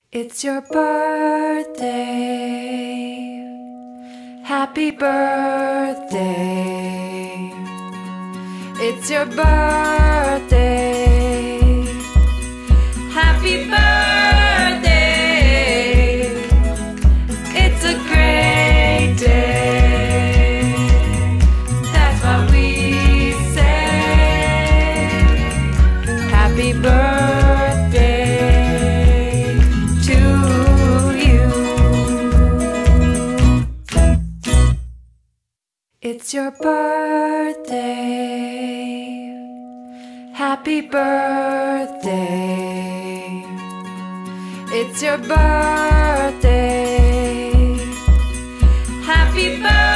It's your birthday. Happy birthday. It's your birthday. Happy birthday. It's a great day. That's what we say. Happy birthday to you. It's your birthday. Happy birthday. It's your birthday. Happy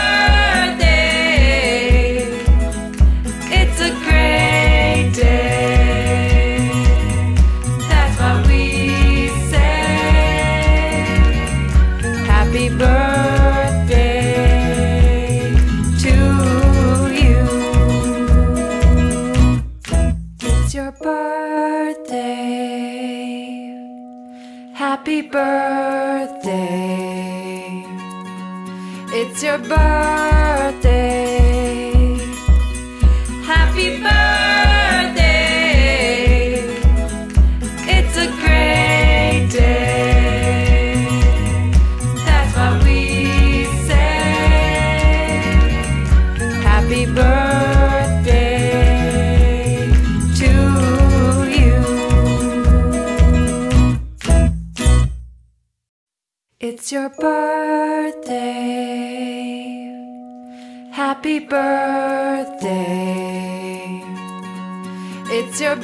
birthday. It's a great day. That's what we say. Happy birthday to you. It's your birthday. Happy birthday. It's your birthday. Happy birthday. It's a great day. That's what we say. Happy birthday to you. It's your birthday. Happy birthday. It's your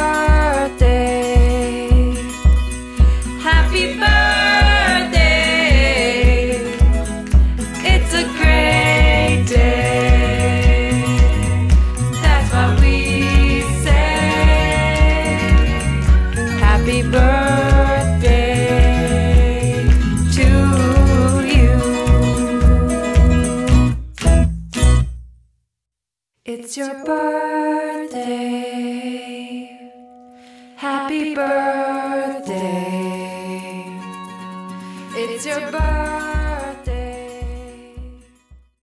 birthday. Happy birthday. It's a great day. That's what we say. Happy birthday to you. It's your birthday. Happy birthday. It's your birthday.